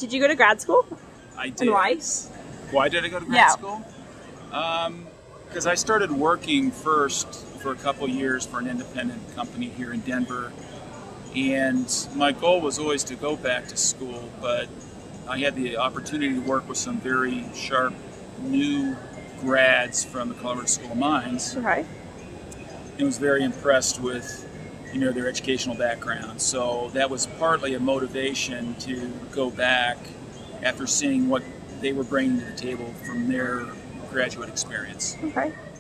Did you go to grad school? I did. And why? Why did I go to grad school? Because I started working first for a couple years for an independent company here in Denver, and my goal was always to go back to school, but I had the opportunity to work with some very sharp new grads from the Colorado School of Mines. Okay. And was very impressed with, their educational background. So that was partly a motivation to go back after seeing what they were bringing to the table from their graduate experience. Okay.